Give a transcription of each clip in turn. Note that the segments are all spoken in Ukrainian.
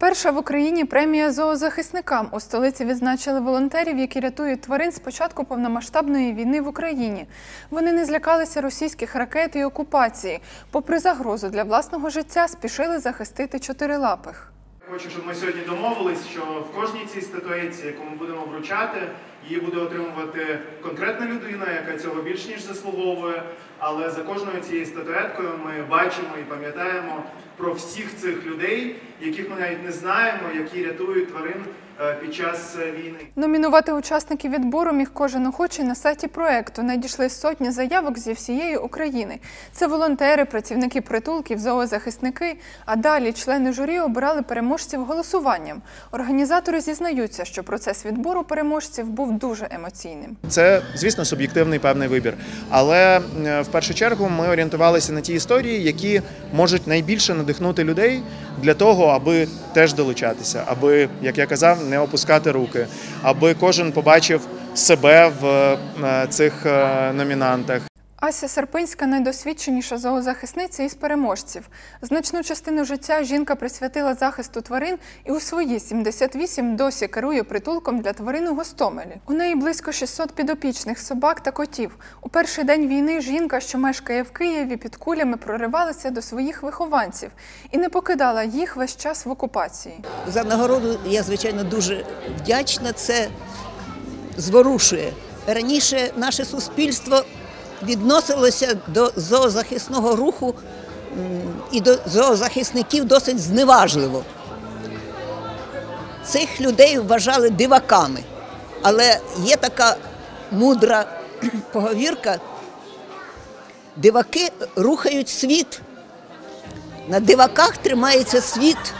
Перша в Україні премія зоозахисникам. У столиці відзначили волонтерів, які рятують тварин з початку повномасштабної війни в Україні. Вони не злякалися російських ракет і окупації. Попри загрозу для власного життя, спішили захистити чотирилапих. Хочу, щоб ми сьогодні домовились, що в кожній цій статуетці, яку ми будемо вручати, її буде отримувати конкретна людина, яка цього більш ніж заслуговує. Але за кожною цією статуеткою ми бачимо і пам'ятаємо про всіх цих людей, яких ми навіть не знаємо, які рятують тварин під час війни. Номінувати учасників відбору міг кожен охочий на сайті проєкту. Надійшли сотні заявок зі всієї України. Це волонтери, працівники притулків, зоозахисники, а далі члени журі обирали переможців голосуванням. Організатори зізнаються, що процес відбору переможців був дуже емоційним. Це, звісно, суб'єктивний певний вибір. Але в першу чергу ми орієнтувалися на ті історії, які можуть найбільше надихнути людей для того, аби теж долучатися, аби, як я казав, не опускати руки, аби кожен побачив себе в цих номінантах. Ася Серпинська – найдосвідченіша зоозахисниця із переможців. Значну частину життя жінка присвятила захисту тварин і у свої 78 досі керує притулком для тварин у Гостомелі. У неї близько 600 підопічних собак та котів. У перший день війни жінка, що мешкає в Києві, під кулями проривалася до своїх вихованців і не покидала їх весь час в окупації. За нагороду я, звичайно, дуже вдячна. Це зворушує. Раніше наше суспільство відносилося до зоозахисного руху і до зоозахисників досить зневажливо. Цих людей вважали диваками. Але є така мудра поговірка: диваки рухають світ, на диваках тримається світ.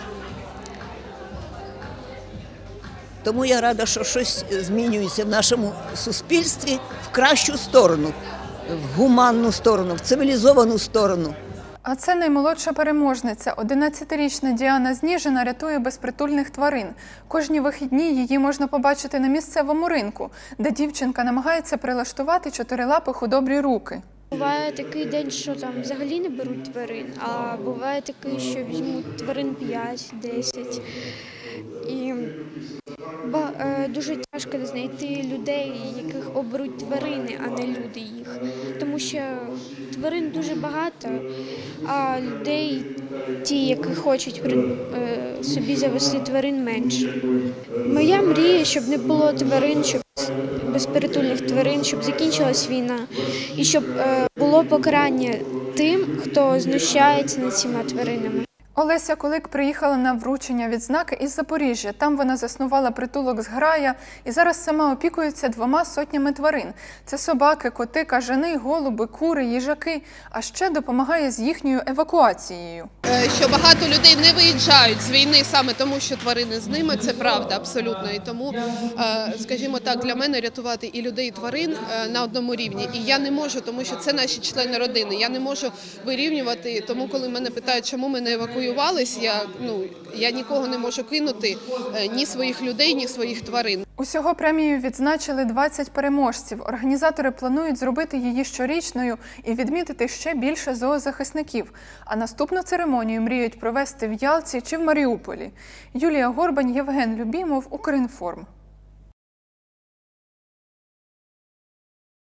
Тому я рада, що щось змінюється в нашому суспільстві в кращу сторону, в гуманну сторону, в цивілізовану сторону. А це наймолодша переможниця. 11-річна Діана Зніжина рятує безпритульних тварин. Кожні вихідні її можна побачити на місцевому ринку, де дівчинка намагається прилаштувати чотирилапих у добрі руки. Буває такий день, що там взагалі не беруть тварин, а буває такий, що візьмуть тварин 5-10. І дуже тяжко знайти людей, яких оберуть тварини, а не люди їх. Тому що тварин дуже багато, а людей, ті, які хочуть собі завести тварин, менше. Моя мрія, щоб не було тварин, щоб безпритульних тварин, щоб закінчилась війна і щоб було покарання тим, хто знущається над цими тваринами. Олеся Кулик приїхала на вручення відзнаки із Запоріжжя. Там вона заснувала притулок «Зграя» і зараз сама опікується 200 тварин. Це собаки, коти, кажани, голуби, кури, їжаки, а ще допомагає з їхньою евакуацією. Що багато людей не виїжджають з війни саме тому, що тварини з ними, це правда абсолютно. І тому, скажімо так, для мене рятувати і людей, і тварин на одному рівні. І я не можу, тому що це наші члени родини. Я не можу вирівнювати, тому коли мене питають, чому ми не евакуювалися, я нікого не можу кинути, ні своїх людей, ні своїх тварин. Усього премію відзначили 20 переможців. Організатори планують зробити її щорічною і відмітити ще більше зоозахисників. А наступну церемонію мріють провести в Ялті чи в Маріуполі. Юлія Горбань, Євген Любімов, Укрінформ.